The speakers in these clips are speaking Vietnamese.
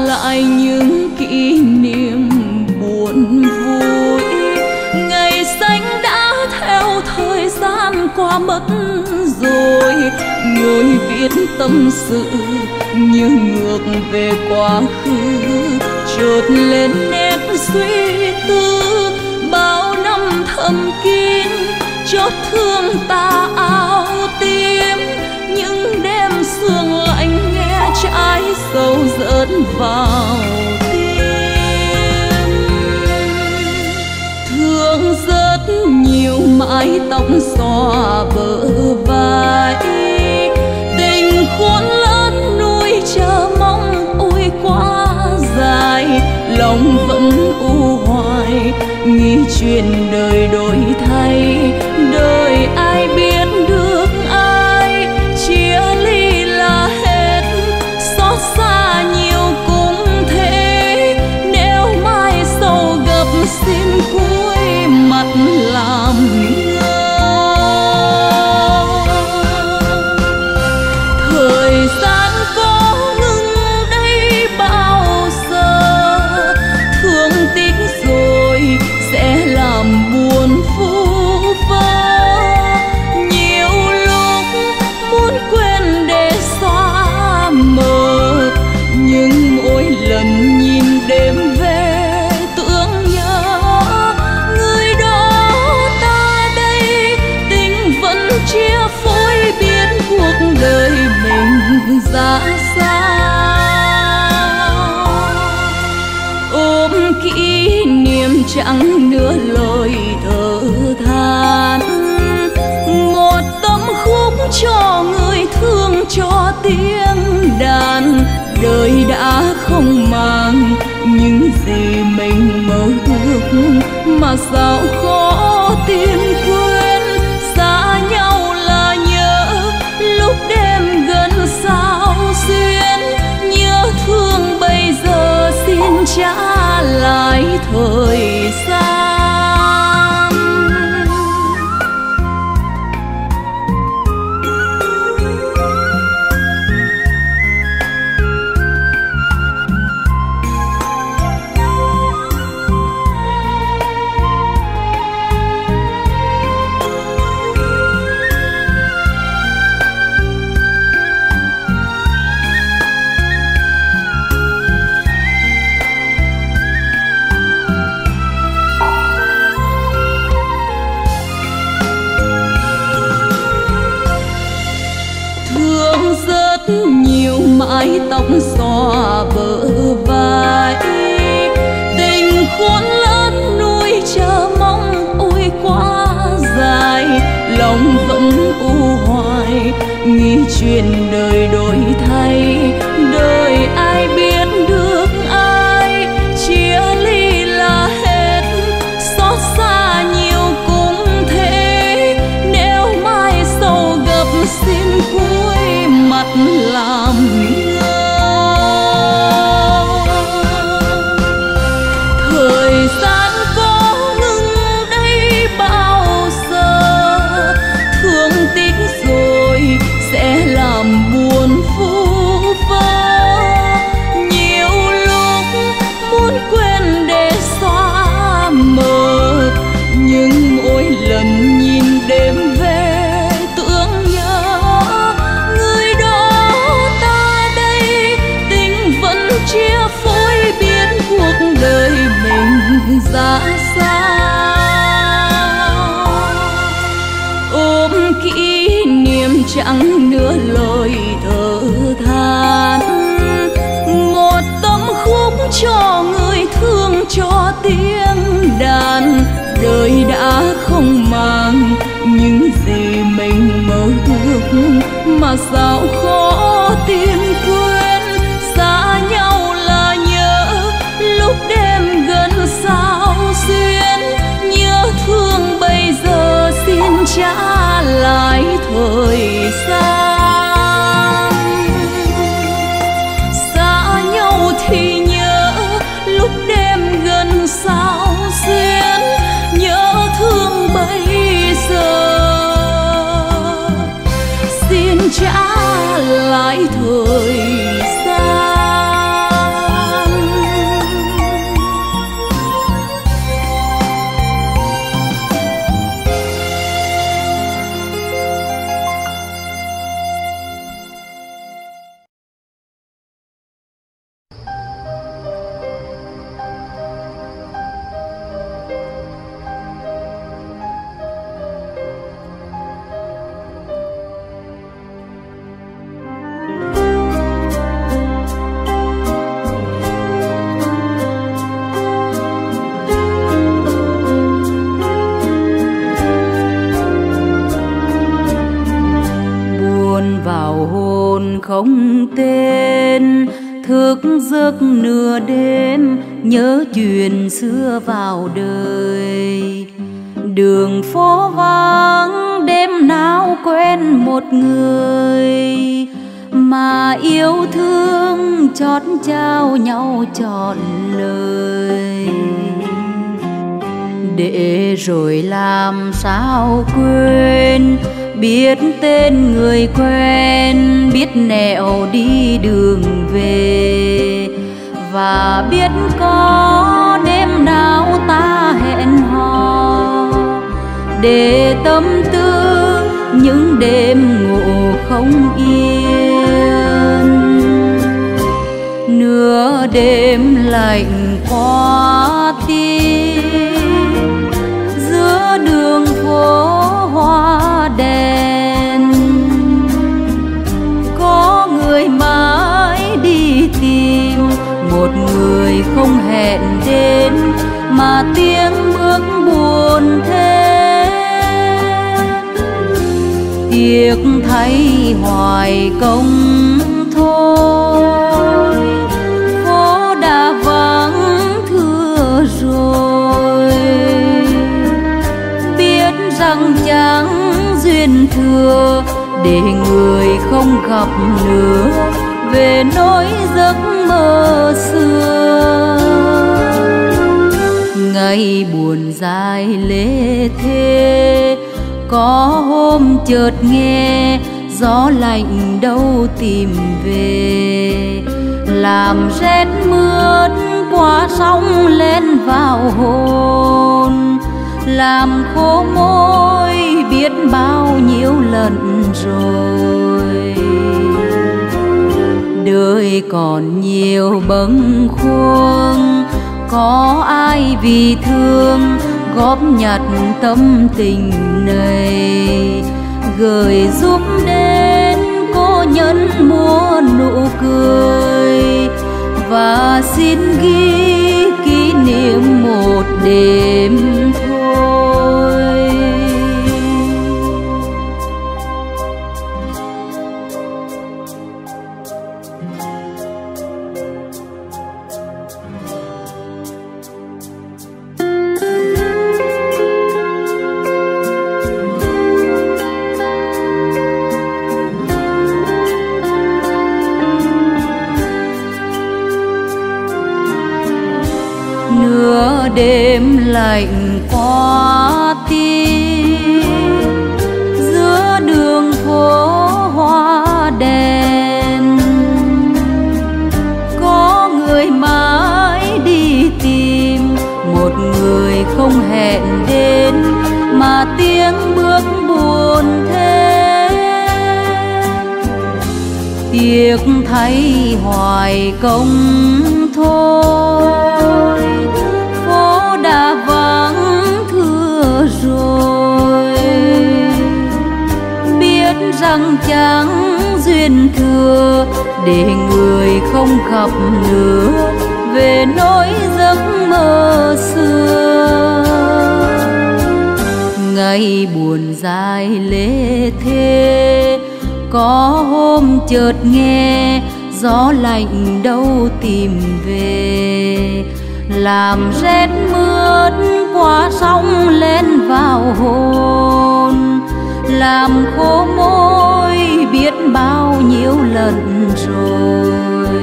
lại những kỷ niệm buồn vui. Ngày xanh đã theo thời gian qua mất rồi, ngồi viết tâm sự như ngược về quá khứ. Chợt lên nét suy tư bao năm thầm kín, chót thương ta áo tím. Những đêm sương lạnh nghe trái sầu rớt vào tim. Thương rất nhiều mái tóc xõa bờ vai, tình khôn lớn nuôi chờ mong ôi quá dài. Lòng vẫn u hoài nghĩ chuyện đời đổi thay, đời ai biết được ai. Chia ly là hết, xót xa nhiều cũng thế. Nếu mai sầu gặp xin cúi mặt làm ngơ. Thời gian có ngừng đây bao giờ, thương tiếc rồi sẽ làm buồn vu vơ. Nhiều lúc muốn quên để xóa mờ, nhưng mỗi lần nhìn đêm về tưởng nhớ người đó ta đây. Tình vẫn chia phối biết cuộc đời mình ra sao. Ôm kỷ niệm chẳng nửa lời thở than, một tâm khúc cho người thương cho tiếng đàn. Đời đã không màng những gì mình mơ ước, mà sao khó tìm quên. Xa nhau là nhớ lúc đêm gần sao xuyên, nhớ thương bây giờ xin trả lại thời gian. Nhiều mái tóc xõa bờ vai, tình khôn lớn nuôi chờ mong ôi quá dài. Lòng vẫn u hoài nghĩ chuyện đời đổi thay, đời ai biết được ai. Chia ly là hết, xót xa nhiều cũng thế. Nếu mai sầu gặp xin cúi mặt làm ngơ. Thời gian có ngừng đây bao giờ, thương tiếc rồi sẽ làm buồn vu vơ. Nhiều lúc muốn quên để xóa mờ, nhưng mỗi lần nhìn đêm về tưởng nhớ người đó ta đây. Tình vẫn chia phối biết cuộc đời mình ra sao. Ôm kỷ niệm chẳng nửa lời thở than, một tâm khúc cho người thương cho tiếng đàn. Đời đã không màng những gì mình mơ ước, mà sao khó tìm quên. Xa nhau là nhớ lúc đêm gần sao xuyên, nhớ thương bây giờ xin trả lại thời gian. Xa nhau thì nhớ lúc đêm gần sao xuyên, nhớ thương bây giờ xin trả lại thời gian. giấc nửa đêm nhớ chuyện xưa vào đời. Đường phố vắng đêm nào quen một người, mà yêu thương chót trao nhau trọn lời. Để rồi làm sao quên, biết tên người quen, biết nẻo đi đường về, và biết có đêm nào ta hẹn hò để tâm tư những đêm ngủ không yên. Nửa đêm lạnh qua tim, giữa đường phố hoa đèn, có người mãi đi tìm một người không hẹn đến, mà tiếng bước buồn thế. Tiếc thay hoài công thôi, phố đã vắng thưa rồi. Biết rằng chẳng duyên thừa, để người không gặp nữa về nỗi giấc mơ xưa. Ngày buồn dài lê thê, có hôm chợt nghe gió lạnh đâu tìm về, làm rét mướt qua sóng lên vào hồn, làm khô môi biết bao nhiêu lần rồi. Đời còn nhiều bâng khuâng, có ai vì thương góp nhặt tâm tình này, gửi giúp đến cô nhân mua nụ cười, và xin ghi kỷ niệm một đêm thôi. Nửa đêm lạnh qua tim, giữa đường phố hoa đèn, có người mãi đi tìm một người không hẹn đến, mà tiếng bước buồn thế. Tiếc thay hoài công thôi, phố đã vắng thưa rồi. Biết rằng chẳng duyên thừa, để người không gặp nữa về nỗi giấc mơ xưa. Ngày buồn dài lê thê, có hôm chợt nghe gió lạnh đâu tìm về, làm rét mướt qua sóng lên vào hồn, làm khô môi biết bao nhiêu lần rồi.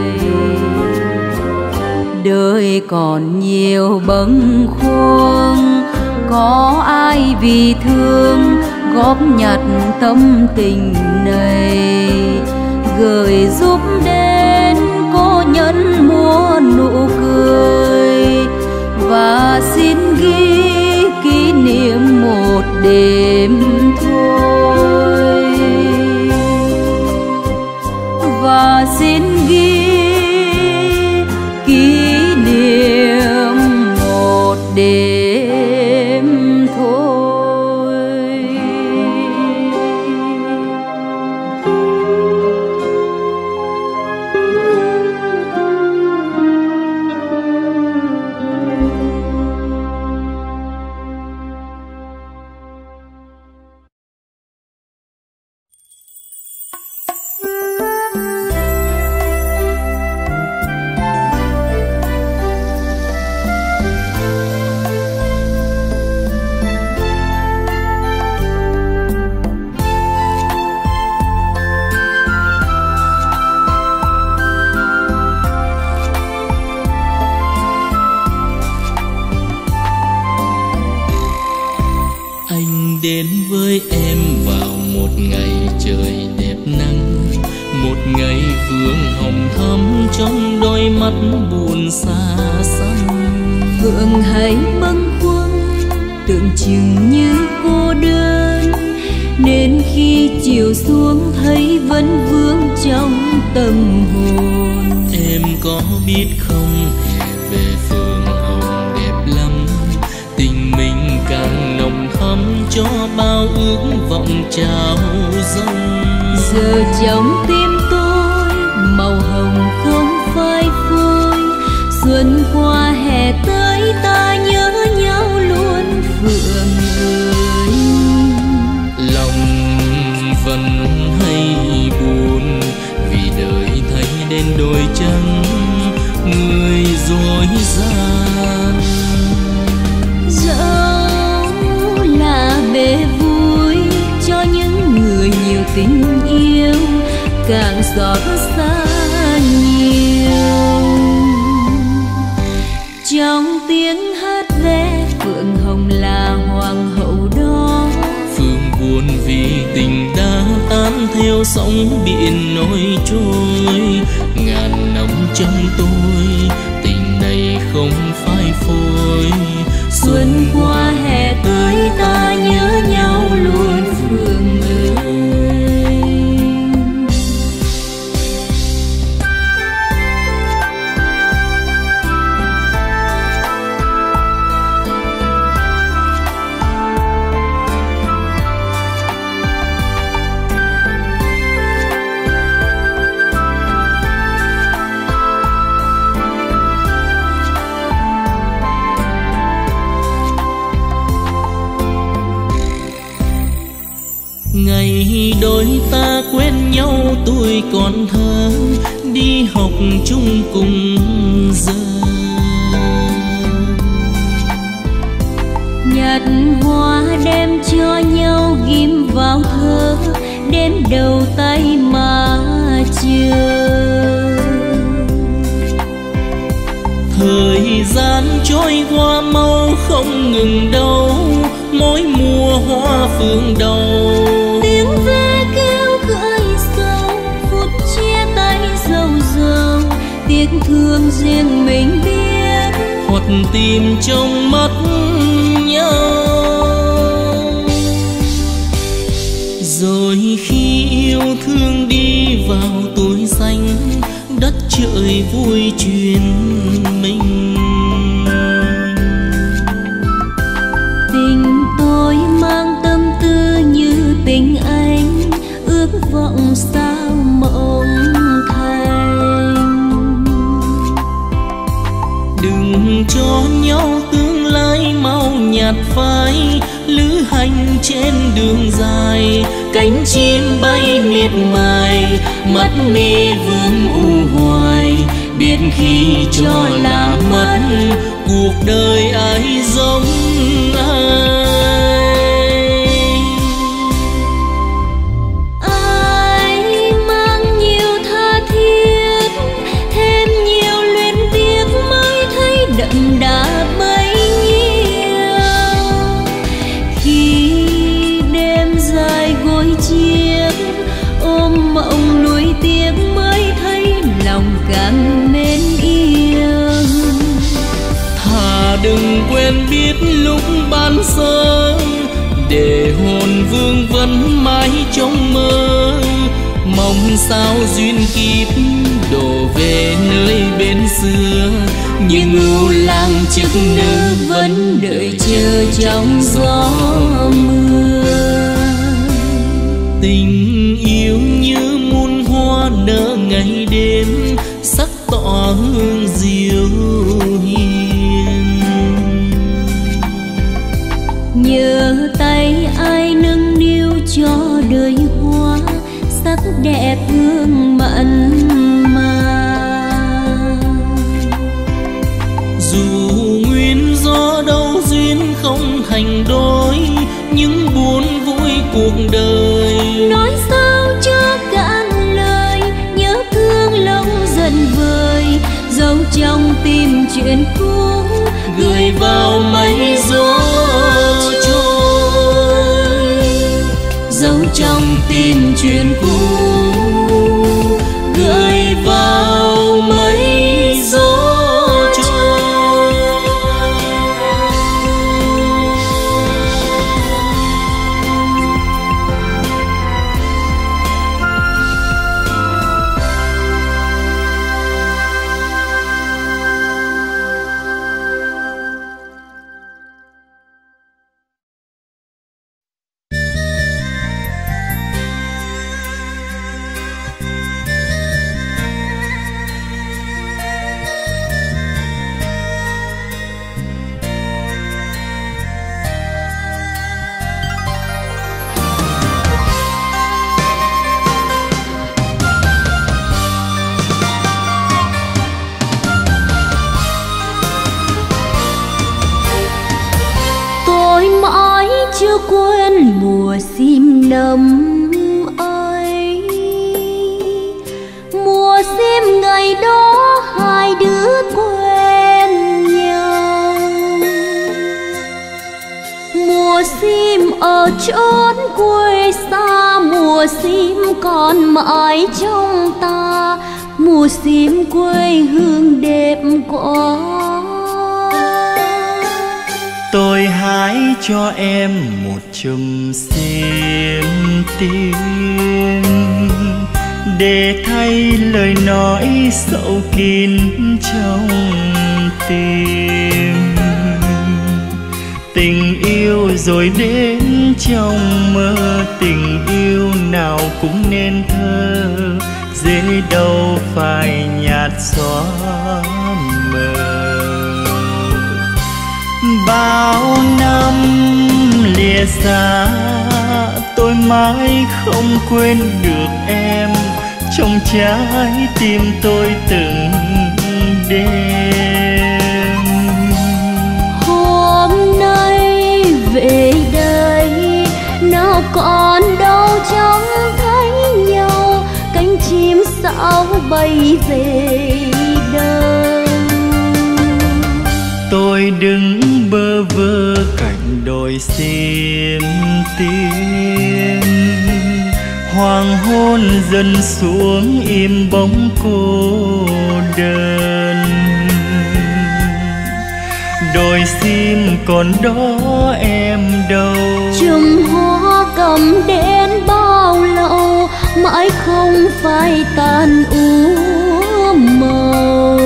Đời còn nhiều bâng khuâng, có ai vì thương góp nhặt tâm tình này, gửi giúp đến cô nhân mua nụ cười, và xin ghi kỷ niệm một đêm thôi. Và xin ghi kỷ niệm một đêm thôi. với em vào một ngày trời đẹp nắng, một ngày phương hồng thắm trong đôi mắt buồn xa xăm. Phượng hãy bâng khuâng tưởng chừng như cô đơn, nên khi chiều xuống thấy vẫn vương trong tâm hồn. Em có biết không, hè về phượng hồng đẹp lắm, tình mình càng nồng thắm cho bao ước vọng trao dâng. Giờ trong tim tôi màu hồng không phai phôi, xuân qua hè tới ta nhớ nhau luôn Phượng ơi. Lòng vẫn hay buồn vì đời thấy đến đôi chân người dối gian. Dẫu là bề vui cho những người nhiều tình yêu, càng xót xa nhiều. Trong tiếng hát ve Phượng Hồng là hoàng hậu đó, Phương buồn vì tình đã tan theo sóng biển nổi trôi. Ngàn năm trong tôi tình này không phai phôi, xuân qua hè tới ta nhớ nhau luôn Phượng ơi. Ngày đôi ta quen nhau tuổi còn thơ, đi học chung cùng giờ. Nhặt hoa đem cho nhau ghim vào thơ, đến đầu tay mà chờ. Thời gian trôi qua mau không ngừng đâu, mỗi mùa hoa phương đầu. Tiếng ve kêu gợi sầu, phút chia tay dâu dâu, tiếc thương riêng mình biết, hoặc tìm trong mắt nhau. Rồi khi yêu thương đi vào tuổi xanh, đất trời vui chuyện mình. Tình tôi mang tâm tư như tình anh, ước vọng sao mộng thành. Đừng cho nhau tương lai mau nhạt phai, lữ hành trên đường dài, cánh chim bay miệt mài, mắt mi vương u hoài. Biết khi cho là mất, cuộc đời ai giống ai. Ai mang nhiều tha thiết, thêm nhiều luyến tiếc mới thấy đậm đà bấy nhiêu. Khi đêm dài gối chiếc, ôm mộng nuối tiếc mới thấy lòng càng mến yêu. Thà đừng quen biết lúc ban sơ, để hồn vương vẫn mãi trong mơ. Mong sao duyên kiếp đổ về nơi bên xưa, nhưng ưu lang chức nữ vẫn đợi chờ trong gió mưa. Tình yêu như muôn hoa nở ngày đêm, sắc tỏ hương diệu hiền. Nhớ tay ai nâng niu cho đời hoa, sắc đẹp hương mặn mà. Dù nguyên do đâu duyên không thành đôi, những buồn vui cuộc đời. Nói sao cho cạn lời, nhớ thương lòng dần vơi, dấu trong tim chuyện cũ gửi vào mây gió trôi. tìm chuyện cũ gửi vào mấy gió trôi. Chưa quên mùa sim nấm ấy, mùa sim ngày đó hai đứa quen nhau. Mùa sim ở chốn quê xa, mùa sim còn mãi trong ta, mùa sim quê hương đẹp quá. Tôi hái cho em một chùm sim tím để thay lời nói sâu kín trong tim. Tình yêu rồi đến trong mơ, tình yêu nào cũng nên thơ, dễ đâu phải nhạt xóa mờ. Bao năm lìa xa, tôi mãi không quên được em trong trái tim tôi từng đêm. Hôm nay về đây nào còn đâu trông thấy nhau, cánh chim sao bay về đâu. Tôi đứng bơ vơ cạnh đồi sim tím, hoàng hôn dần xuống im bóng cô đơn. Đồi sim còn đó em đâu, chùm hoa cầm đến bao lâu mãi không phai tàn úa màu.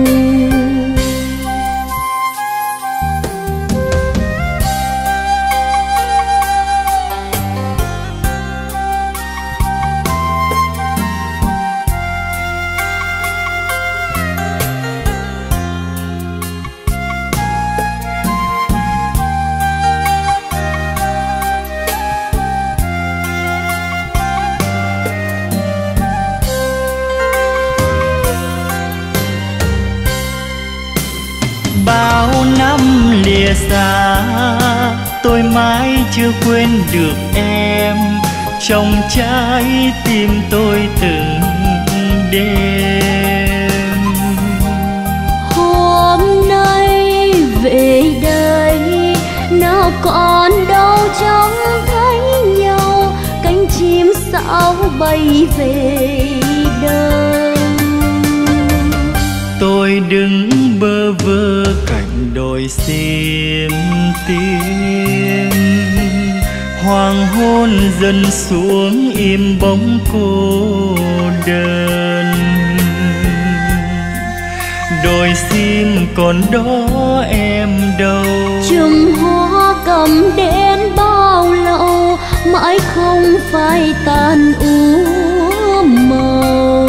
Bao năm lìa xa, tôi mãi chưa quên được em trong trái tim tôi từng đêm. Hôm nay về đây nào còn đâu trông thấy nhau, cánh chim sao bay về đâu. Tôi đứng bơ vơ cạnh đồi sim tím, hoàng hôn dần xuống im bóng cô đơn. Đồi sim còn đó em đâu, chùm hoa cầm đến bao lâu mãi không phai tàn úa màu.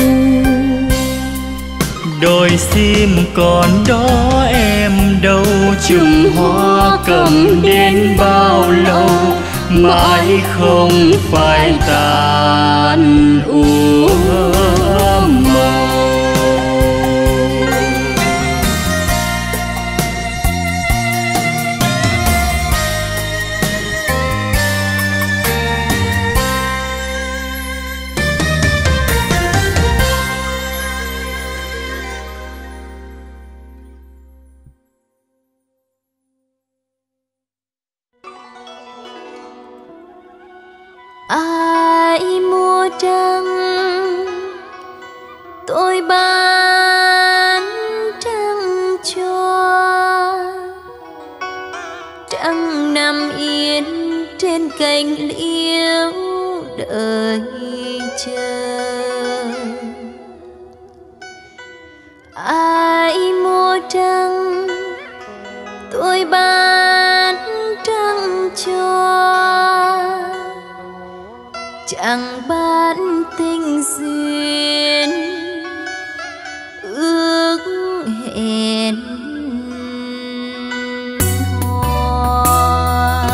đồi sim còn đó em đâu, chùm hoa cầm đến bao lâu mãi không phai tàn úa màu. À trăng, tôi bán trăng cho. Trăng nằm yên trên cành liễu đợi chờ. Ai mua trăng, tôi bán trăng cho. Chẳng bán tình duyên ước hẹn hò.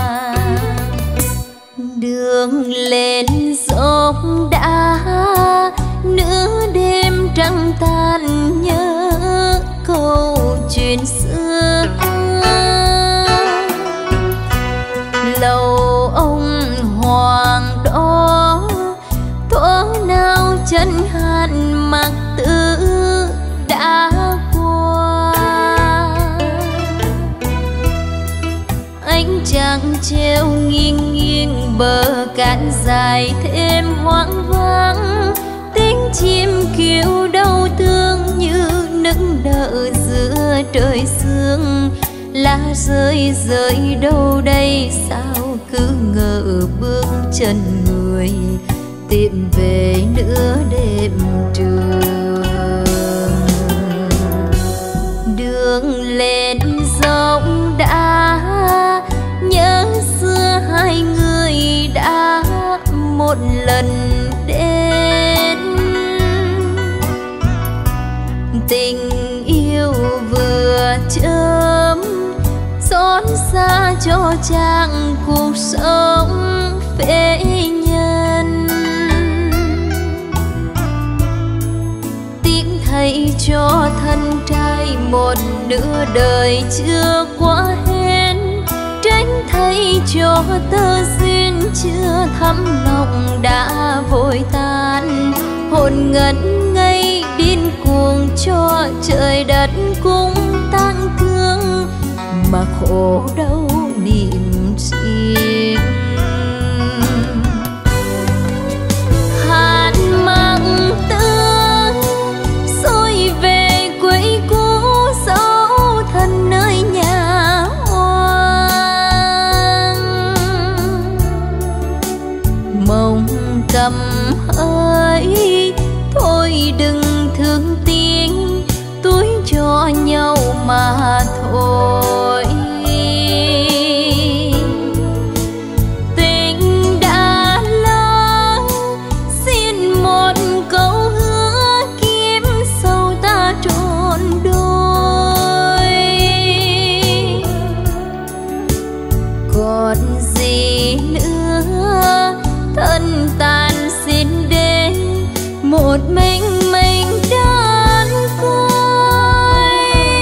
Đường lên dốc đá, nửa đêm trăng tan nhớ câu chuyện xưa. Lầu ông hoàng đó, thuở nào chân hạn mặc tử đã qua. Ánh trăng treo nghiêng nghiêng bờ cạn dài thêm hoang vắng. Tiếng chim kêu đau thương như nức nở giữa trời sương. Lá rơi rơi đâu đây, sao cứ ngỡ bước chân người tìm về nửa đêm trường. Đường lên dốc đá, nhớ xưa hai người đã một lần đến. Tình yêu vừa chớm, xót xa cho chàng cuộc sống phế nhân. Tiếc thay cho thân trai một nửa đời chưa qua hết. Tránh thay cho tơ duyên chưa thắm lòng đã vội tan. Hồn ngẩn ngây điên cuồng cho trời đất cũng tang thương, mà khổ đau niềm riêng. Hàn mang tương xôi về quê cũ, dấu thân nơi nhà hoang. Mộng cầm ơi thôi đừng thương tiếng, túi cho nhau mà thôi. Tình đã lỡ, xin một câu hứa kiếp sau ta trọn đôi. Còn gì nữa, thân tàn xin đến một mình đơn côi.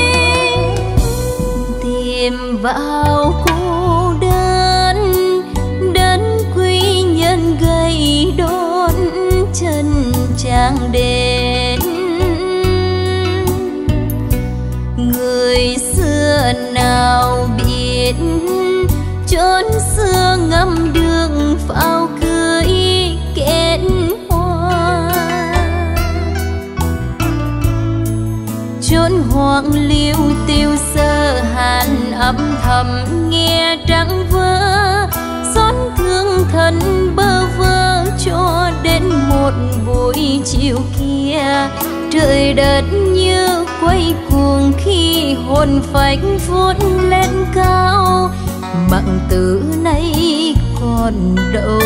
Tìm vào cô đơn, đơn quý nhân gầy đốn chân chàng đến. Người xưa nào biết, chốn xưa ngâm đường phao cưới kết hoa. Chốn hoang liêu tiêu sơ hàn âm thầm nghe trắng vỡ. Xót thương thân bơ vơ cho đến một buổi chiều kia. Trời đất như quay cuồng khi hồn phách vút lên cao. Mạng tử nay còn đâu.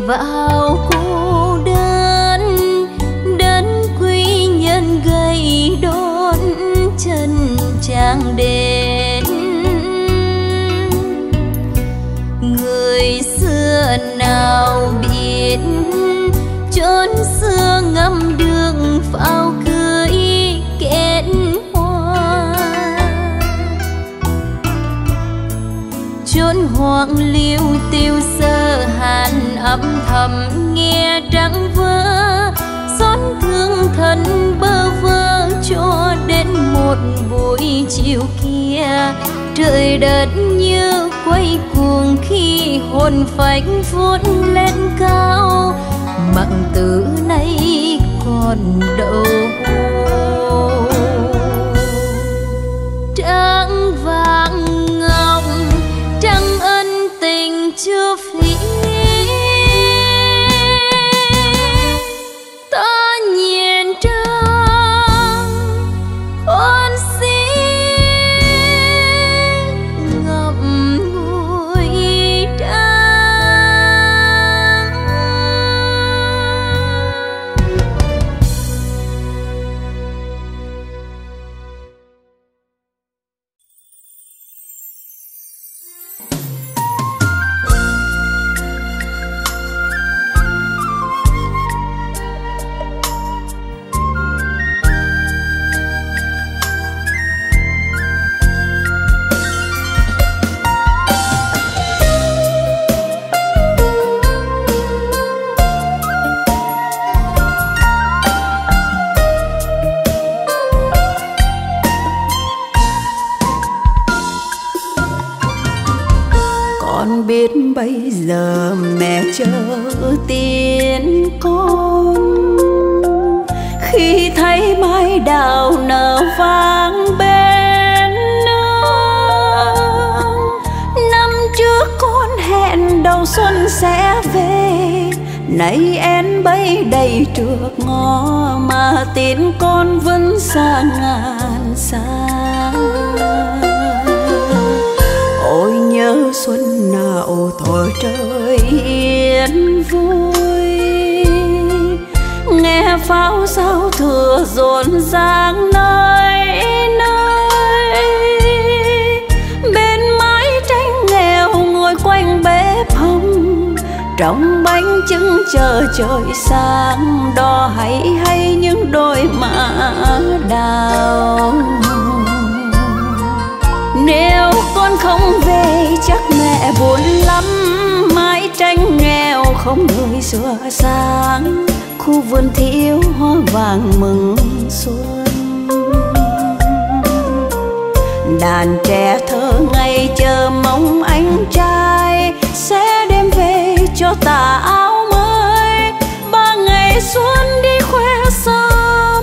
vào cô đơn, đến quy nhân gầy đón chân chàng đến. Người xưa nào biết chốn xưa ngâm đường pháo cưới kết hoa, chốn hoang liêu tiêu sơ hàn âm thầm nghe trắng vỡ, xót thương thân bơ vơ cho đến một buổi chiều kia. Trời đất như quay cuồng khi hồn phách vút lên cao, mặn từ nay còn đâu. Trăng vàng ngọc trăng ân tình chưa phí, ta nhìn trăng con xí ngậm ngùi trăng. Con biết bây giờ mẹ chờ tin con, khi thấy mai đào nở vang bên nương. Năm trước con hẹn đầu xuân sẽ về, nay én bấy đầy trước ngõ mà tin con vẫn xa ngàn xa. Ôi nhớ xuân nào thuở trời yên vui, nghe pháo giao thừa rộn ràng nơi nơi. Bên mái tranh nghèo ngồi quanh bếp hồng, trong bánh trưng chờ trời sáng, đo hay những đôi mã đào. Nếu con không về chắc mẹ buồn lắm, mái tranh nghèo không người sửa sang, khu vườn thiếu hoa vàng mừng xuân. Đàn trẻ thơ ngây chờ mong anh trai sẽ đem về cho tà áo mới. 3 ngày xuân đi khoe sớm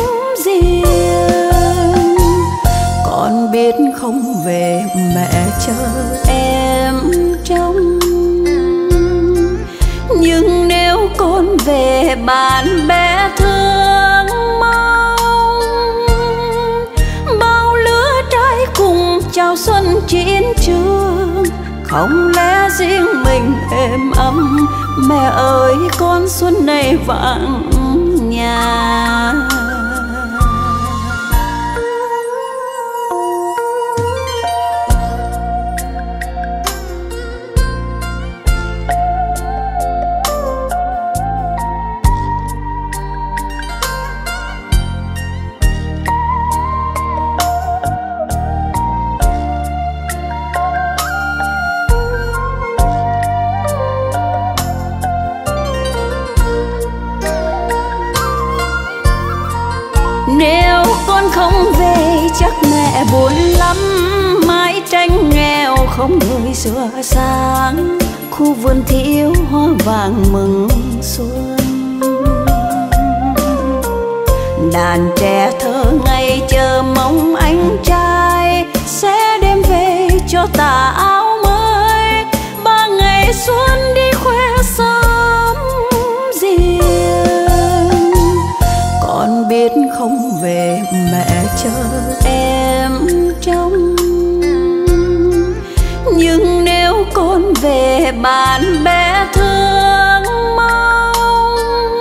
riêng, con biết không về mẹ chờ em trông. Nhưng nếu con về bạn bè thương mong, bao lứa trai cùng chào xuân chiến trường. Không lẽ riêng mình êm ấm, mẹ ơi con xuân này vắng nhà. Nếu con không về chắc mẹ buồn lắm, mái tranh nghèo không người sửa sang, khu vườn thiếu hoa vàng mừng xuân. Đàn trẻ thơ ngây chờ mong anh trai sẽ đem về cho tà áo mới. 3 ngày xuân đi khoe sớm riêng, con biết không về mẹ chờ em trông. Nhưng nếu con về bạn bè thương mong.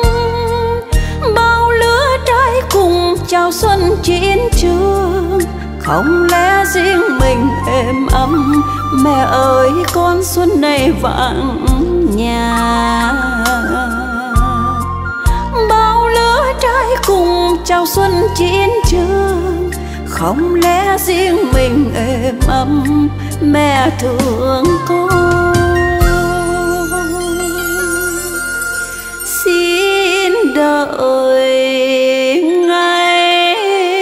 Bao lứa trai cùng chào xuân chiến trường, không lẽ riêng mình êm ấm. Mẹ ơi con xuân này vắng nhà. Bao lứa trai cùng chào xuân chiến trường, không lẽ riêng mình êm ấm. Mẹ thương con. Xin đợi ngày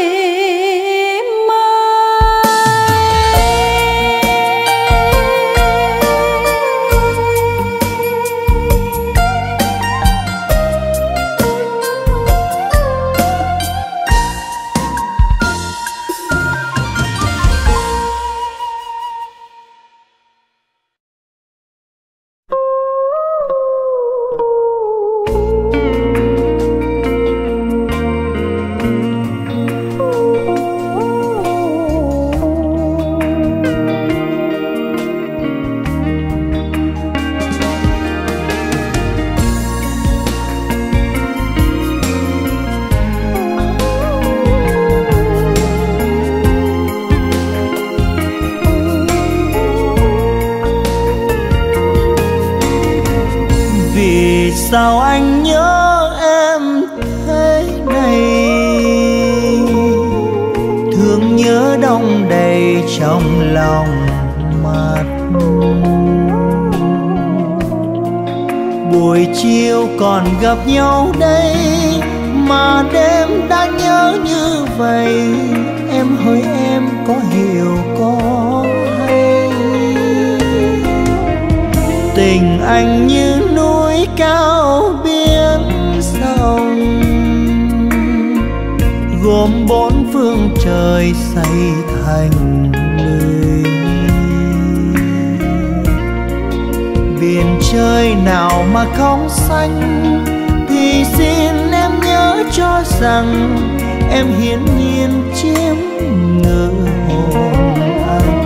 sao anh nhớ em thế này, thương nhớ đong đầy trong lòng mắt. Buổi chiều còn gặp nhau đây mà đêm đã nhớ như vậy. Em hỡi em có hiểu có hay, tình anh như núi cao biển sông, gồm bốn phương trời xây thành lũy. Biển trời nào mà không xanh, thì xin em nhớ cho rằng em hiển nhiên chiếm ngự hồn anh.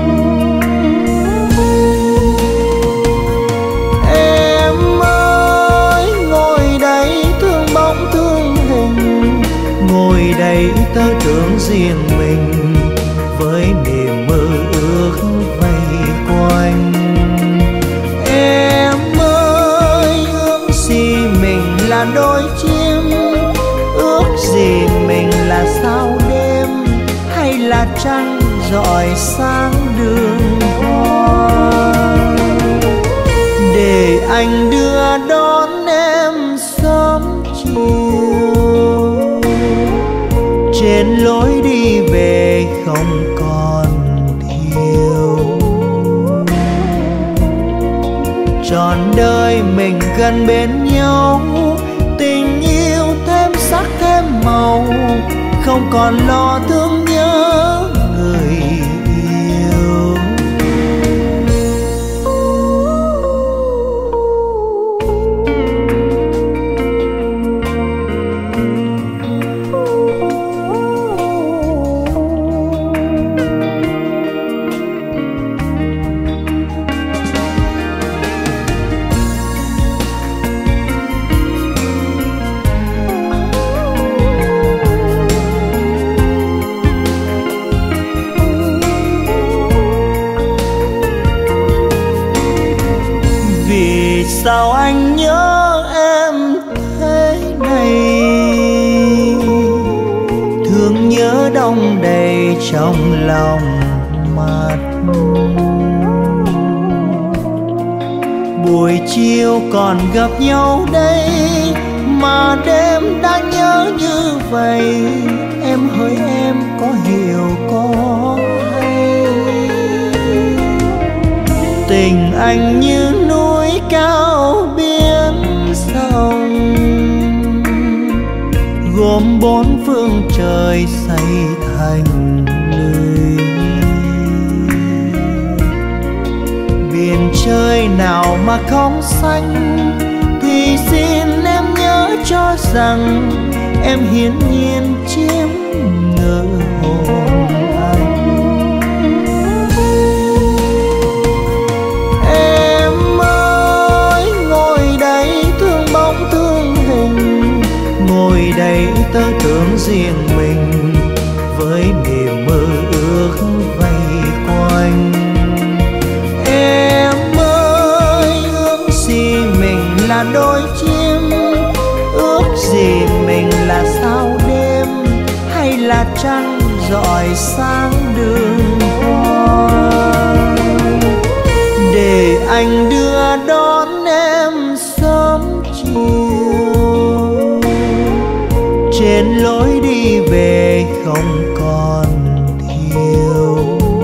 Ngồi đây tớ tưởng riêng mình với niềm mơ ước vây quanh. Em ơi ước gì mình là đôi chim, ước gì mình là sao đêm, hay là trăng rọi sáng đường hoa. Để anh đưa đón em sớm chiều, trên lối đi về không còn thiếu. Trọn đời mình gần bên nhau, tình yêu thêm sắc thêm màu, không còn lo thương nhớ người yêu. Sao anh nhớ em thế này, thương nhớ đong đầy trong lòng mắt. Buổi chiều còn gặp nhau đây mà đêm đã nhớ như vậy. Em hỡi em có hiểu có hay, tình anh như núi cao biển sông, gồm bốn phương trời xây thành lũy. Biển trời nào mà không xanh, thì xin em nhớ cho rằng em hiển nhiên chiếm ngự hồn anh. tớ tưởng riêng mình với niềm mơ ước vây quanh. Em ơi, ước gì mình là đôi chim, ước gì mình là sao đêm, hay là trăng rọi sáng đường hoa, để anh đưa đón em sớm chiều trên lối đi về không còn thiếu.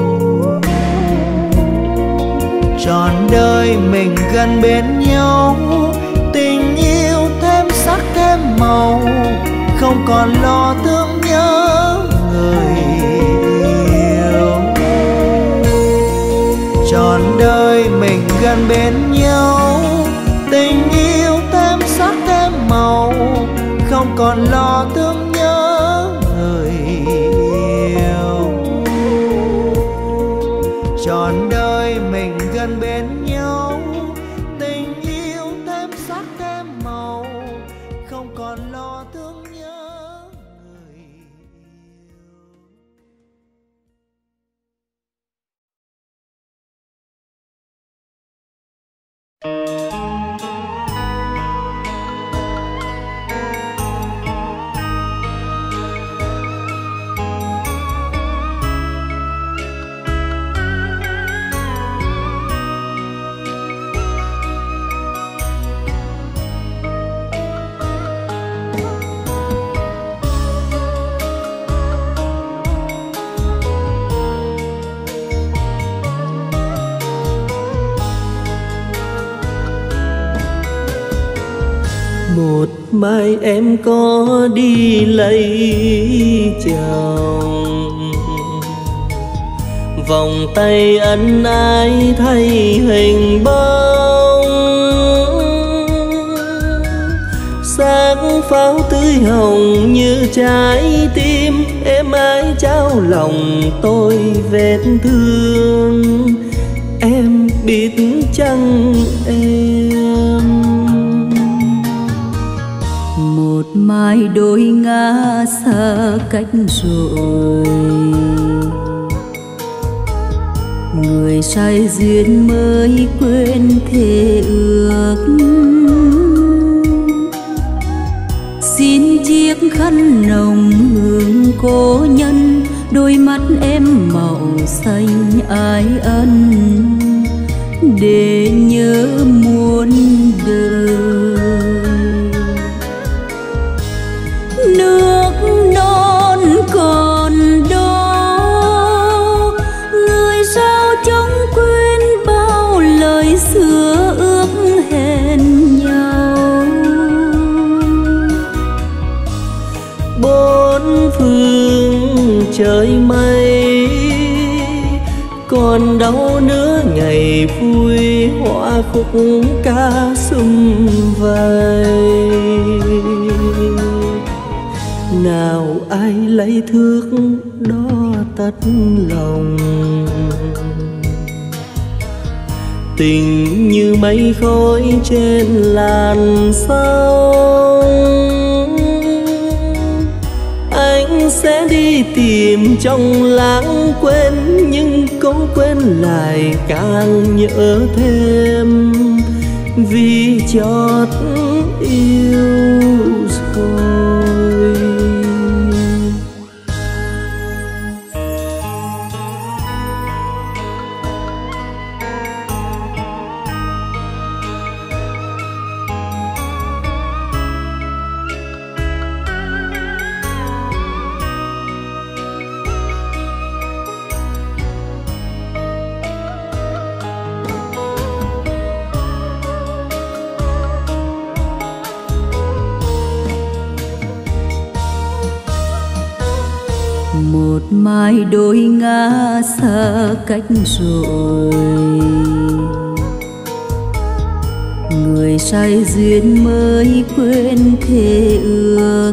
Trọn đời mình gần bên nhau, tình yêu thêm sắc thêm màu, không còn lo thương nhớ người yêu. Trọn đời mình gần bên nhau, tình yêu thêm sắc thêm màu, không còn lo thương nhớ người yêu. Trọn đời mình gần bên nhau, tình yêu thêm sắc thêm màu, không còn lo thương nhớ người yêu. Một mai em có đi lấy chồng, vòng tay ân ái thay hình bóng, sáng pháo tươi hồng như trái tim, em ái trao lòng tôi vết thương. Em biết chăng em, một mai đôi ngã xa cách rồi, người say duyên mới quên thề ước. Xin chiếc khăn nồng hương cố nhân, đôi mắt em màu xanh ái ân, để nhớ muôn đời. Nước non còn đó, người sao chẳng quên bao lời xưa ước hẹn nhau. Bốn phương trời mây, còn đâu nữa ngày vui, hoa khúc ca sum vầy. Nào ai lấy thước đo tất lòng, tình như mây khói trên làn sông. Anh sẽ đi tìm trong lãng quên, nhưng câu quên lại càng nhớ thêm, vì chót yêu rồi. Một mai đôi ngã xa cách rồi, người say duyên mới quên thề ước.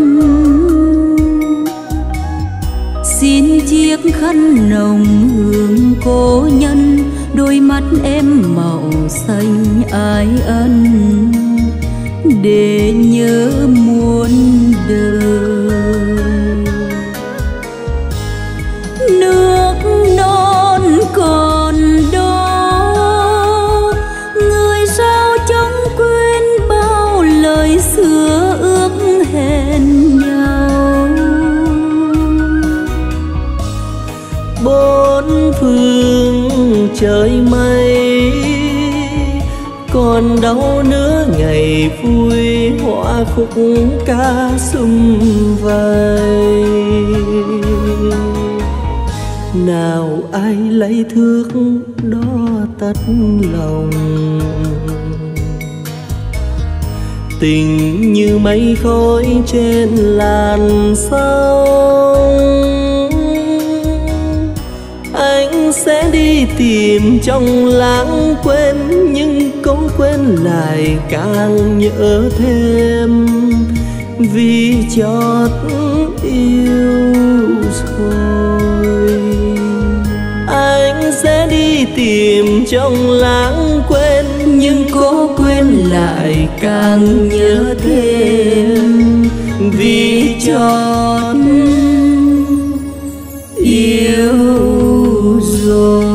Xin chiếc khăn nồng hương cố nhân, đôi mắt em màu xanh ái ân, để nhớ muôn đời. còn đâu nữa ngày vui hoa khúc ca sum vầy. Nào ai lấy thước đó tất lòng, tình như mây khói trên làn sông. Anh sẽ đi tìm trong lãng quên, nhưng cố quên lại càng nhớ thêm, vì chót yêu rồi. Anh sẽ đi tìm trong lãng quên, nhưng cố quên lại càng nhớ thêm, vì chót yêu rồi.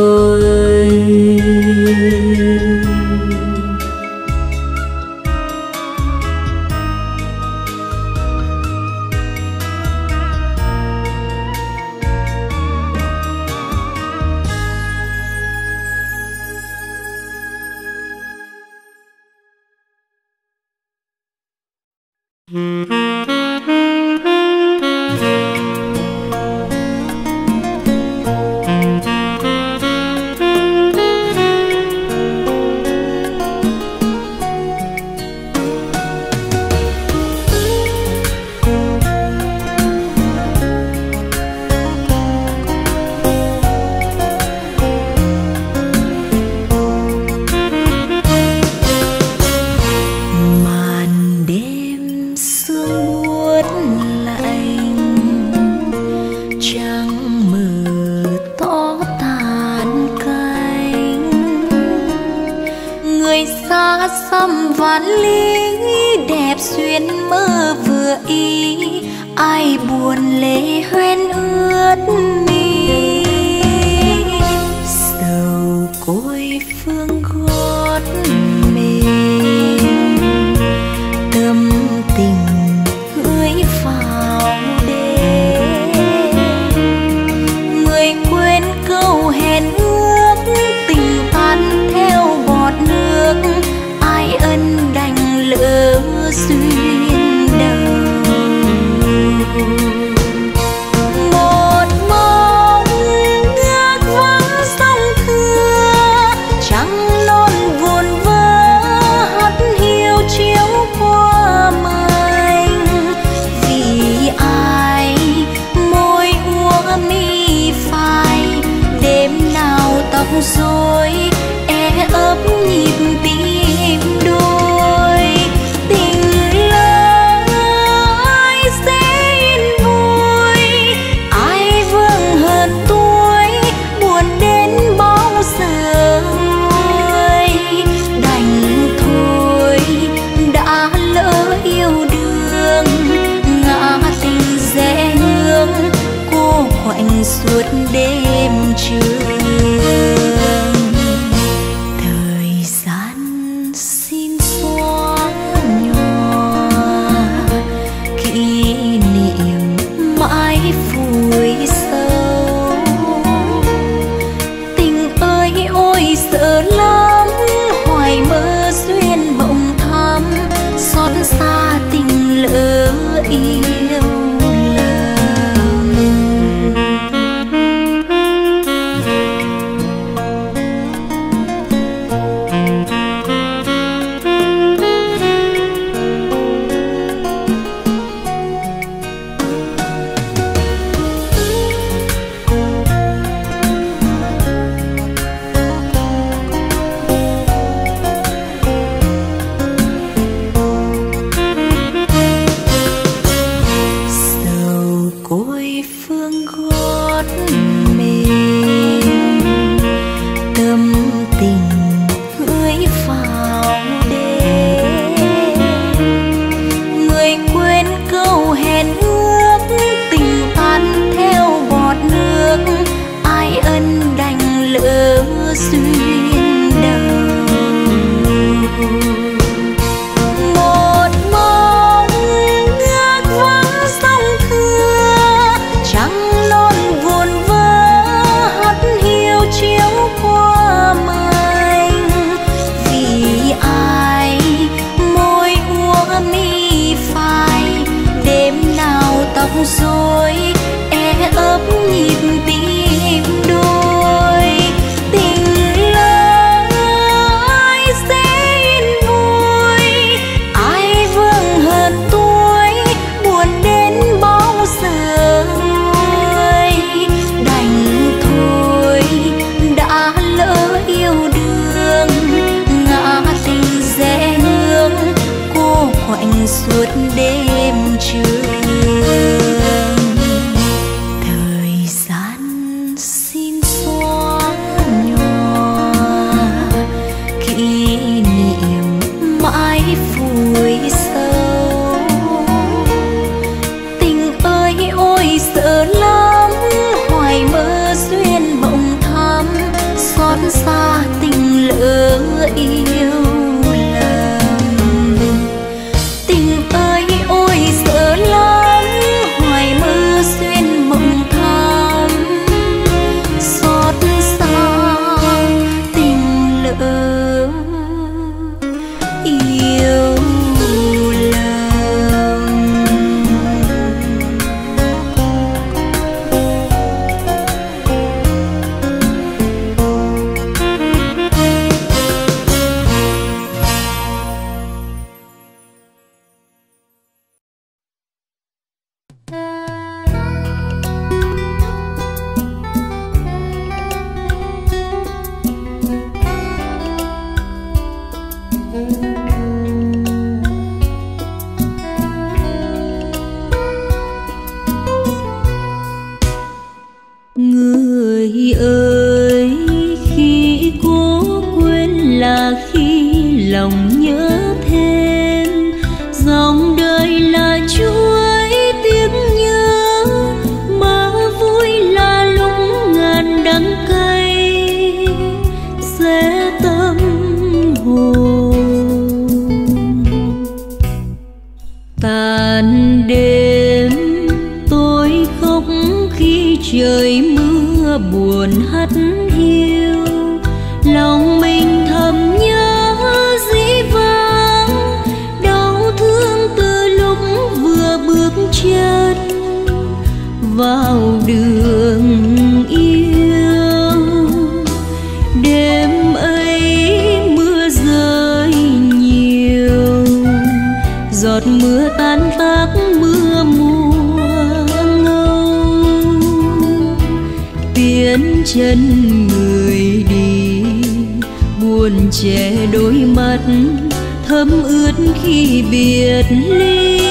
Suốt đêm trường, thời gian xin xóa nhòa, kỷ niệm mãi vùi sâu. Tình ơi ôi sợ lắm, hoài mơ duyên bỗng thắm, xót xa tình lỡ yêu. suốt đêm trường. Thời gian xin xóa nhòa, kỷ niệm mãi vùi sâu. Tình ơi ôi sợ lắm, hoài mơ duyên mộng thắm, xót xa tình lỡ yêu lầm. Tình ơi ôi sợ lắm, hoài mơ duyên mộng thắm, xót xa tình lỡ yêu lầm. Người ơi, khi cố quên là khi lòng nhớ thêm, dòng đời là chuỗi tiếc nhớ, mà vui là lúc ngàn đắng cay sẽ tâm hồn. Tàn đêm tôi khóc khi trời mưa buồn hắt hiu, lòng mình thầm nhớ dĩ vãng, đau thương từ lúc vừa bước chân vào đường yêu. Đêm ấy mưa rơi nhiều, giọt mưa tan tác mưa mùa ngâu. Tiến chân người đi, buồn che đôi mắt thấm ướt khi biệt ly.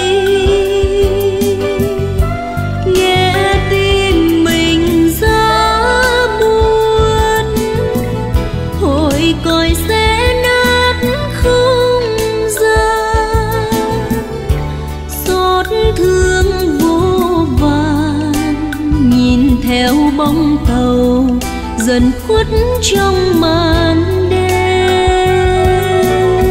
Nghe tim mình giá buồn, hồi còi sẽ nát không gian. Xót thương vô vàn, nhìn theo bóng tàu dần khuất trong màn đêm.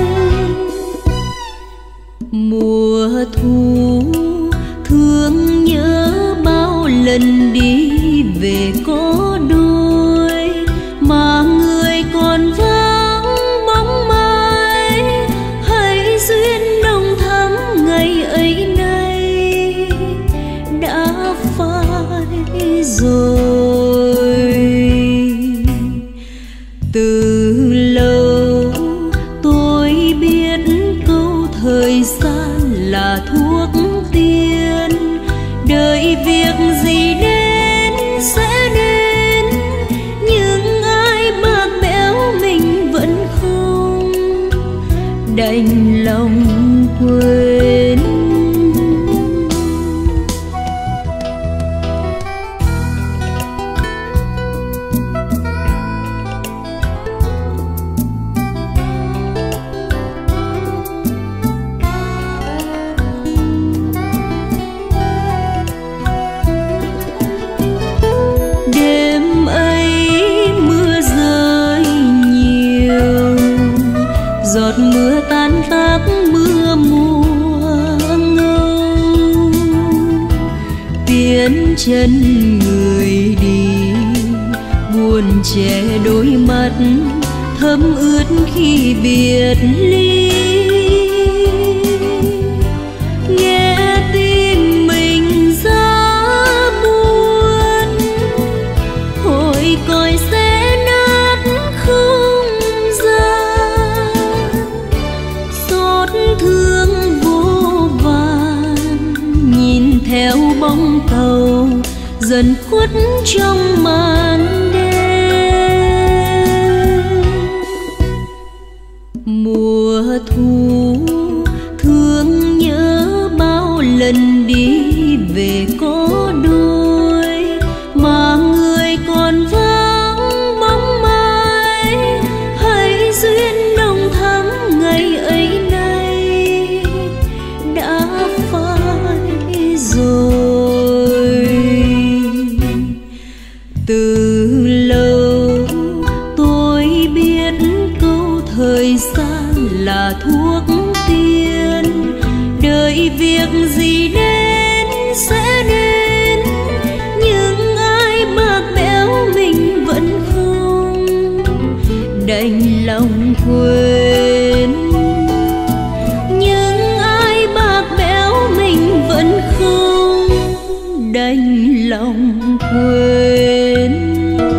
Mùa thu thương nhớ bao lần đi về có đôi, mà người còn vắng bóng mai. Hãy duyên nồng thắm ngày ấy nay đã phai rồi. Từ lâu tôi biết câu thời gian là thuốc tiên, đợi việc gì đến sẽ đến, nhưng ai bạc bẽo mình vẫn không đành lòng quên. Đêm ấy mưa rơi nhiều, giọt mưa tan tác mưa mùa ngâu. Tiến chân người đi, buồn che đôi mắt thấm ướt khi biệt ly. Nghe tim mình giá buồn, hồi còi sẽ nát không gian. Xót thương vô vàn, nhìn theo bóng tàu dần khuất trong màn đêm. Mùa thu thương nhớ lần đi về có đôi, mà người còn vắng bóng mai. Hãy duyên nồng thắm ngày ấy nay đã phai rồi. Từ lâu tôi biết câu thời gian là thuốc tiên, đợi việc gì đến sẽ đến, nhưng ai bạc bẽo mình vẫn không đành lòng quên. Nhưng ai bạc bẽo mình vẫn không đành lòng quên.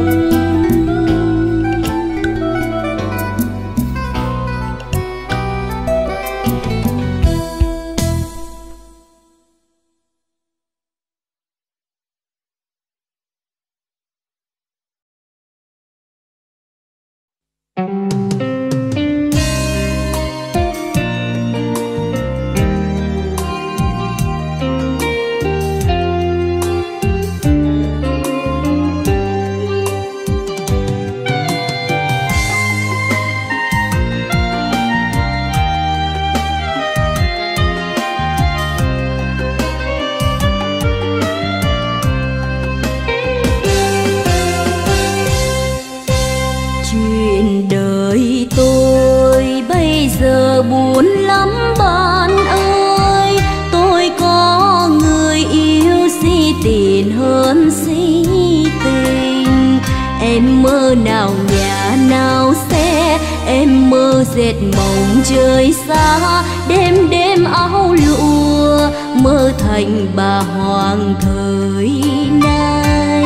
Buồn lắm bạn ơi, tôi có người yêu si tiền hơn si tình. Em mơ nào nhà nào xe, em mơ dệt mộng trời xa. Đêm đêm áo lụa, mơ thành bà hoàng thời nay.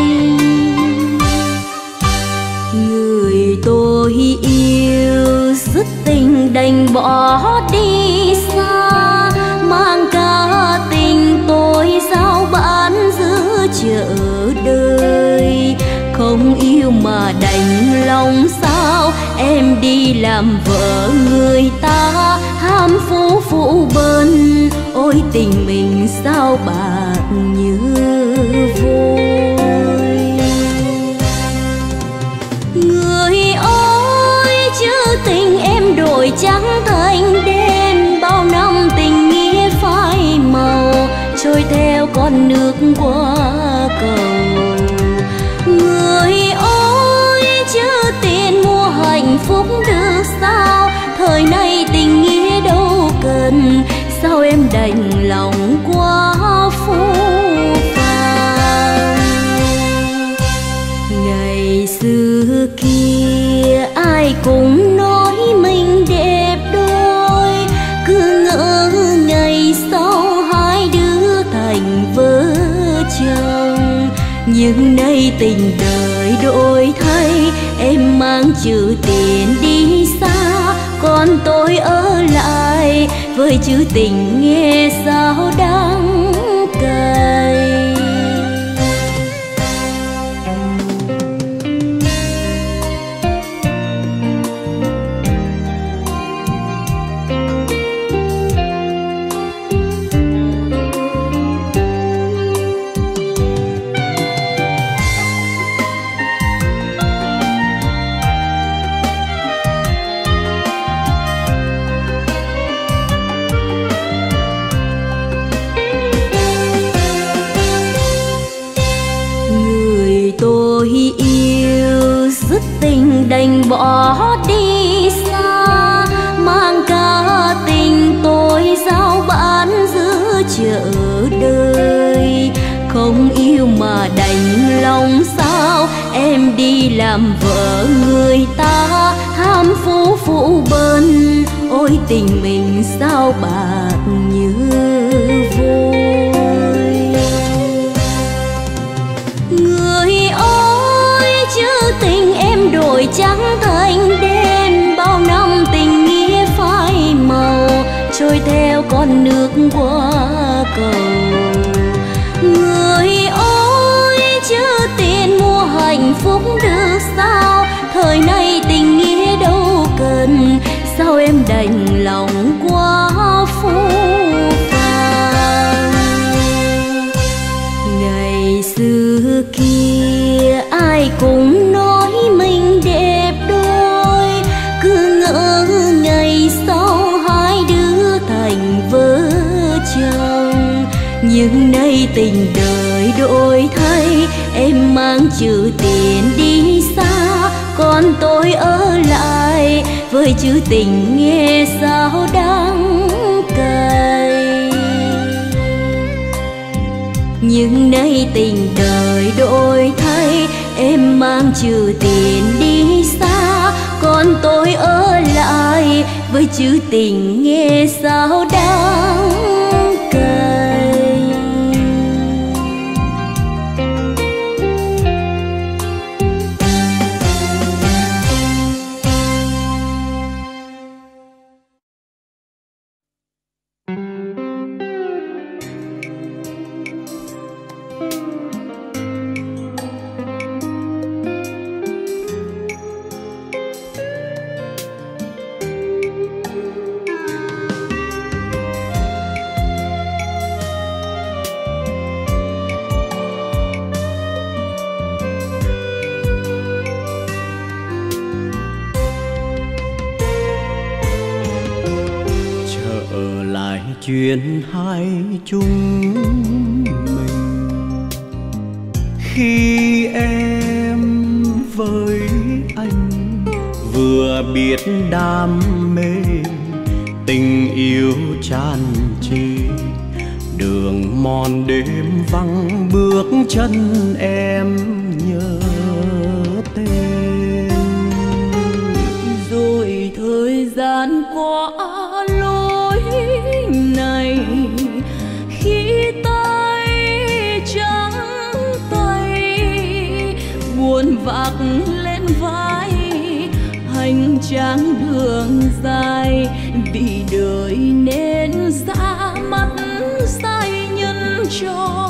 Người tôi yêu dứt tình đành bỏ đi xa, mang cả tình tôi sao bán giữa chợ đời. Không yêu mà đành lòng sao, em đi làm vợ người ta ham phú phụ bần. Ôi tình mình sao bạc như vôi. Người ơi chữ tình em đổi trắng thành đen, bao năm tình nghĩa phai màu trôi theo con nước qua cầu. Người ơi chữ tiền mua hạnh phúc được sao, thời nay tình nghĩa đâu cần, sao em đành lòng quá phũ phàng. Ngày xưa kia ai cũng nói mình đẹp đôi, cứ ngỡ ngày sau hai đứa thành vợ chồng. Nhưng nay tình đời đổi thay, em mang chữ tiền đi xa, còn tôi ở lại với chữ tình nghe sao đắng cay. Tôi yêu dứt tình đành bỏ đi xa, mang cả tình tôi giao bán giữa chợ đời. Không yêu mà đành lòng sao, em đi làm vợ người ta ham phú phụ bần. Ôi tình mình sao bạc như vôi. Người ơi chữ tình em đổi trắng thành đen, bao năm tình nghĩa phai màu trôi theo con nước qua cầu. Người ơi chữ tiền mua hạnh phúc được sao, thời nay tình nghĩa đâu cần, sao em đành lòng quá phũ phàng. thành vợ chồng. Nhưng nay tình đời đổi thay, em mang chữ tiền đi xa, còn tôi ở lại với chữ tình nghe sao đắng cay. Nhưng nay tình đời đổi thay, em mang chữ tiền đi xa, còn tôi ở lại với chữ tình nghe sao đắng cay. Chuyện hai chúng mình khi em với anh vừa biết đam mê, tình yêu tràn trề, đường mòn đêm vắng bước chân em nhớ tên. Rồi thời gian qua này, khi tay trắng tay buồn vác lên vai, hành trang đường dài vì đời nên ra mắt sai nhân cho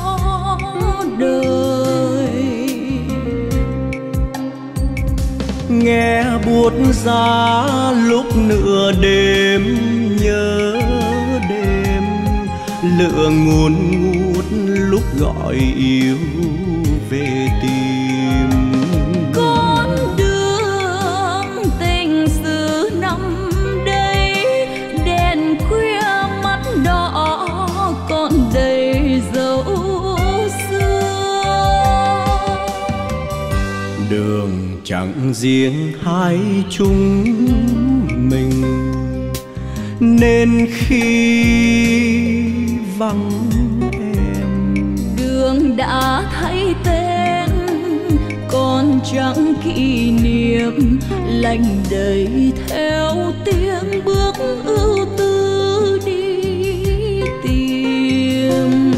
đời. Nghe buốt giá lúc nửa đêm nhớ đêm, lửa ngùn ngút lúc gọi yêu về tìm. Con đường tình xưa năm đây, đèn khuya mắt đỏ còn đầy dấu xưa. Đường chẳng riêng hai chúng mình, nên khi vắng em đường đã thay tên, còn chẳng kỷ niệm lạnh đầy theo tiếng bước ưu tư đi tìm.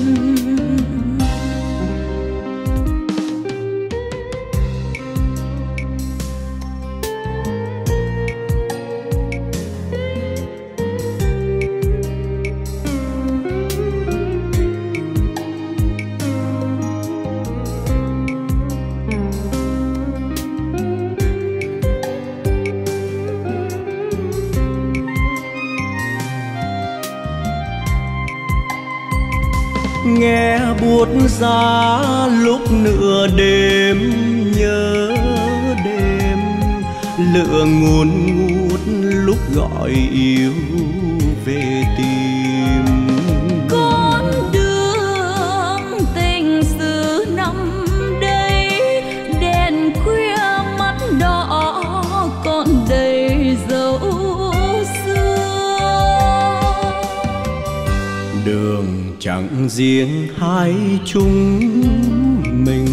Nghe buốt giá lúc nửa đêm nhớ đêm, lửa ngùn ngút lúc gọi yêu về tìm. Con đường tình xưa năm đây, đèn khuya mắt đỏ còn đầy dấu xưa. Đường chẳng riêng hai chúng mình,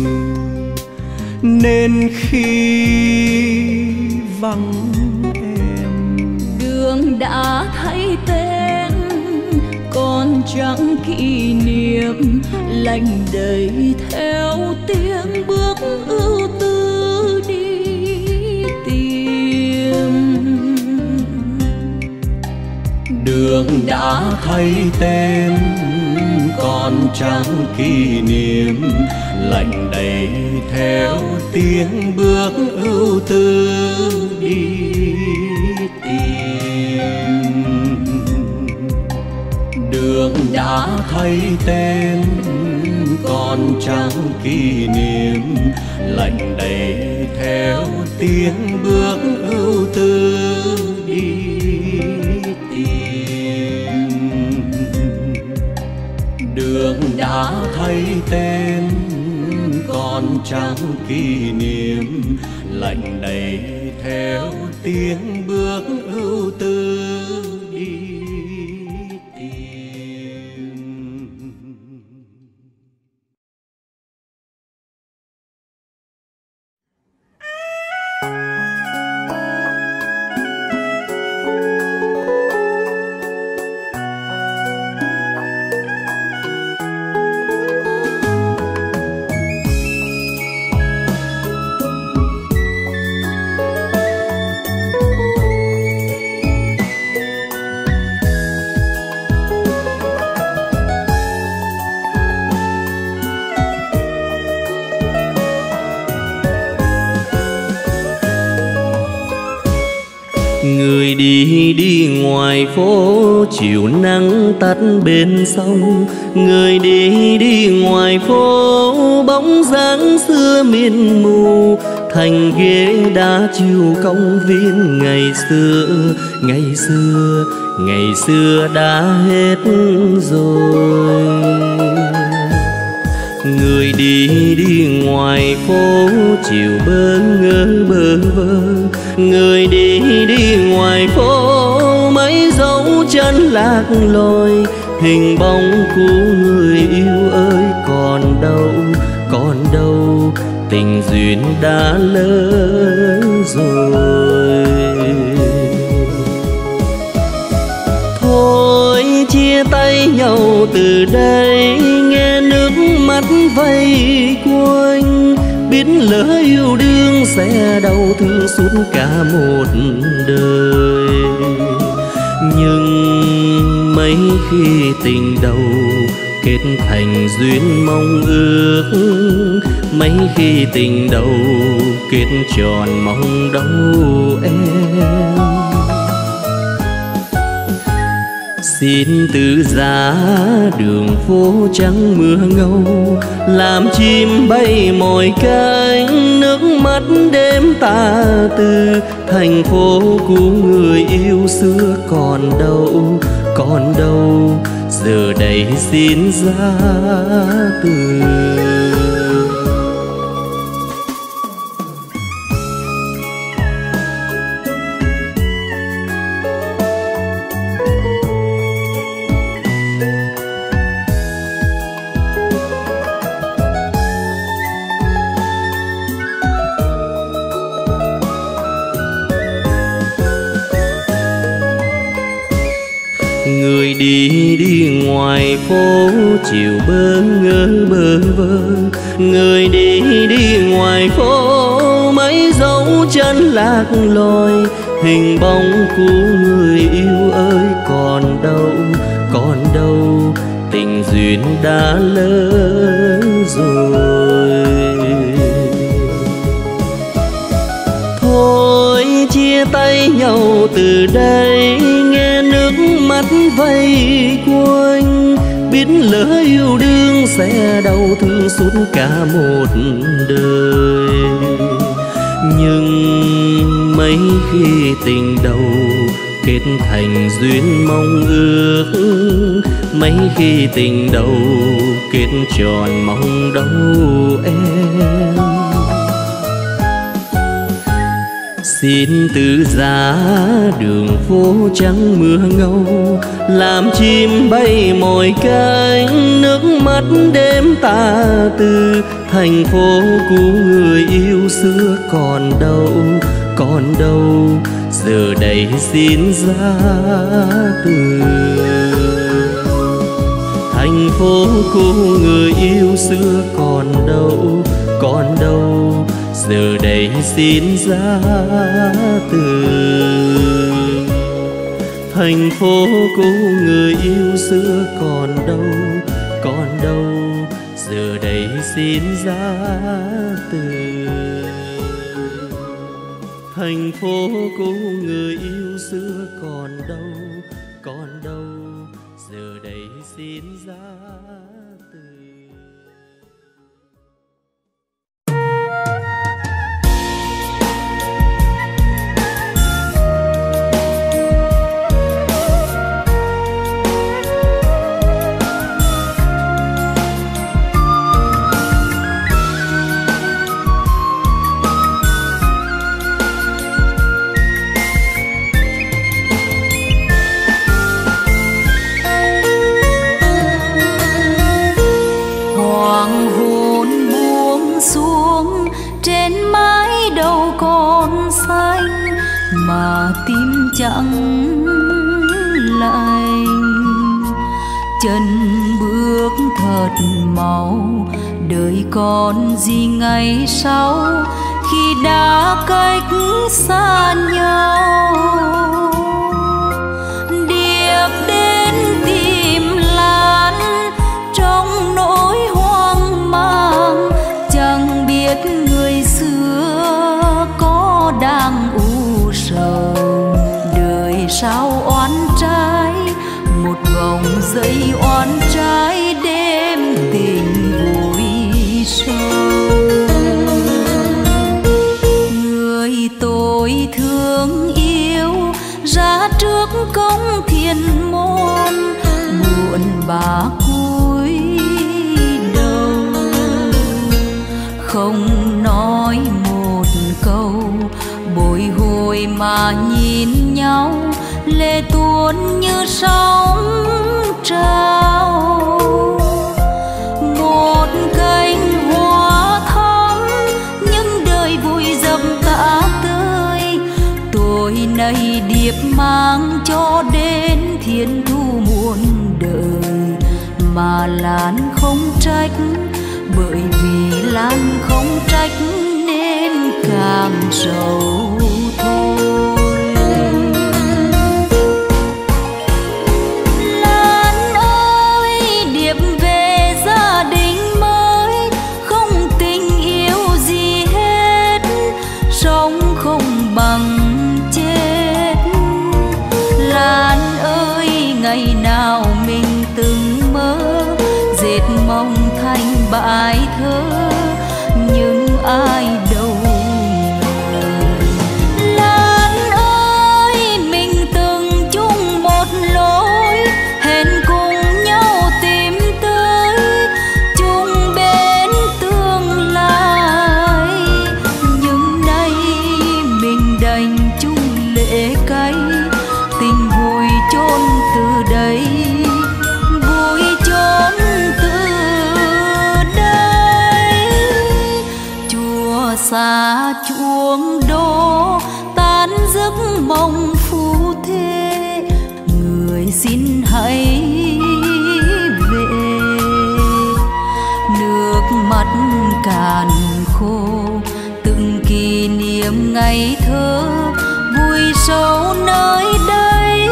nên khi vắng em đường đã thay tên, còn chẳng kỷ niệm lạnh đầy theo tiếng bước ưu tư đi tìm. Đường đã thay tên, còn chẳng kỷ niệm lạnh đầy theo tiếng bước ưu tư đi tìm. Đường đã thay tên, còn chẳng kỷ niệm lạnh đầy theo tiếng bước ưu tư đi tìm. đã thấy tên còn chẳng kỷ niệm, lạnh đầy theo tiếng bước ưu tư đi tìm. Người đi ngoài phố, chiều nắng tắt bên sông. Người đi ngoài phố, bóng dáng xưa miên mù. Thành ghế đá chiều công viên ngày xưa, ngày xưa, ngày xưa đã hết rồi. Người đi ngoài phố, chiều bơ ngơ bơ vơ. Người đi ngoài phố, mấy dấu chân lạc lối. Hình bóng của người yêu ơi còn đâu, còn đâu. Tình duyên đã lỡ rồi. Thôi chia tay nhau từ đây, nghe nước mắt vây quanh. Biết lỡ yêu đương sẽ đau thương suốt cả một đời. Nhưng mấy khi tình đầu kết thành duyên mong ước, mấy khi tình đầu kết tròn mong đâu em. Xin từ giá đường phố trắng mưa ngâu, làm chim bay mỏi cánh. Nước mắt đêm tà tư, thành phố của người yêu xưa còn đâu, còn đâu. Giờ đây xin ra từ. Người đi ngoài phố, chiều bơ ngơ bơ vơ. Người đi ngoài phố, mấy dấu chân lạc lối. Hình bóng của người yêu ơi còn đâu, còn đâu. Tình duyên đã lỡ rồi. Thôi chia tay nhau từ đây, nghe nước mắt vây quanh. Biết lỡ yêu đương sẽ đau thương suốt cả một đời. Nhưng mấy khi tình đầu kết thành duyên mong ước, mấy khi tình đầu kết tròn mong đâu em. Xin từ giá đường phố trắng mưa ngâu, làm chim bay mỏi cánh. Nước mắt đêm tà tư, thành phố của người yêu xưa còn đâu, còn đâu. Giờ đây xin ra từ. Thành phố của người yêu xưa còn đâu, còn đâu. Giờ đây xin ra từ. Thành phố của người yêu xưa còn đâu, còn đâu. Giờ đây xin ra từ. Thành phố của người yêu xưa còn đâu, còn đâu. Giờ đây xin ra từ. chẳng lành. Chân bước thật mau, đời còn gì ngày sau khi đã cách xa nhau. Điệp đến tìm Lan trong nỗi hoang mang, chẳng biết người xưa có đang u sầu. Đời sao oán trái, một vòng dây oán trái đêm tình vui sâu. Người tôi thương yêu ra trước cổng thiên môn, muộn bã cúi đầu không nói một câu, bồi hồi mà nhìn nhau, lệ tuôn như sóng trào. Một cánh hoa thắm nhưng đời vui dập cả tươi, tôi nay điệp mang cho đến thiên thu muôn đời. Mà Lan không trách, bởi vì Lan không trách nên càng sầu thôi. Lan ơi, điệp về gia đình mới, không tình yêu gì hết, sống không bằng chết. Lan ơi, ngày nào mình từng mơ dệt mong thành bài thơ, nhưng ai đâu ngờ. Lan ơi, mình từng chung một lối, hẹn cùng nhau tìm tới chung bên tương lai. Nhưng nay mình đành chung lệ cay, tình vui chôn từ đây, vui chôn từ đây. Chùa xa chuông đô tan giấc mộng phù thế, người xin hãy về. Nước mắt cạn khô từng kỷ niệm ngày thơ, vui sâu nơi đây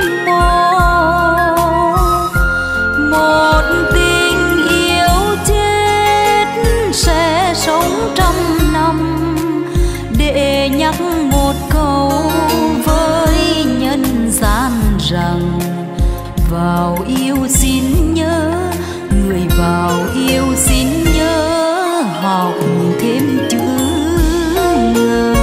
một tình yêu chết sẽ sống trăm năm, để nhắc một câu với nhân gian rằng vào yêu xin nhớ, người vào yêu xin nhớ học thêm chữ ngờ.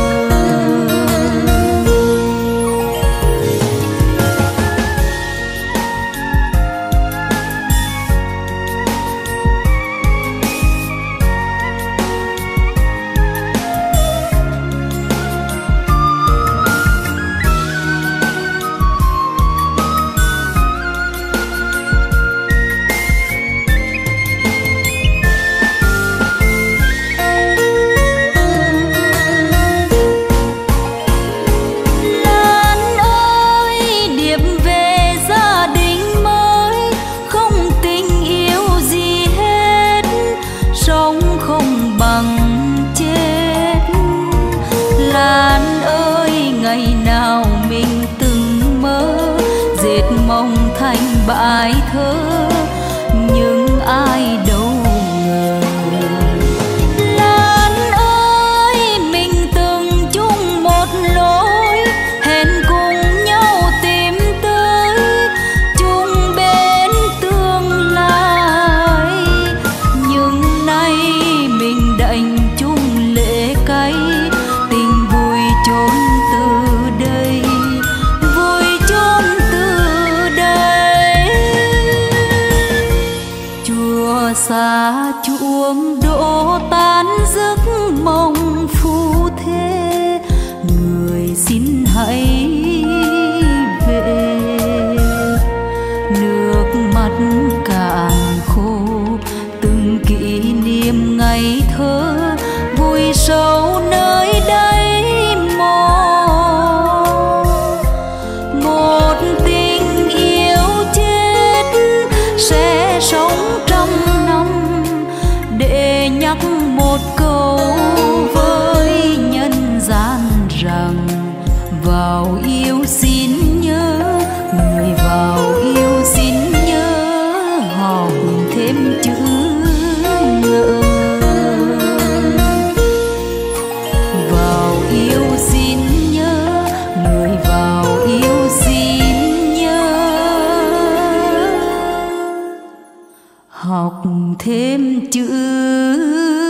Mong thành bài thơ, nhưng ai đâu ngờ. Lan ơi, mình từng chung một lối, hẹn cùng nhau tìm tới chung bên tương lai. Nhưng nay mình đành chung lệ cay, tình vui chốn từ đây, vui chốn từ xa chuông đỗ tan giấc mong phù thế, người xin hãy về. Nước mắt cạn khô từng kỷ niệm ngày thơ, vui sâu nơi đây học thêm chữ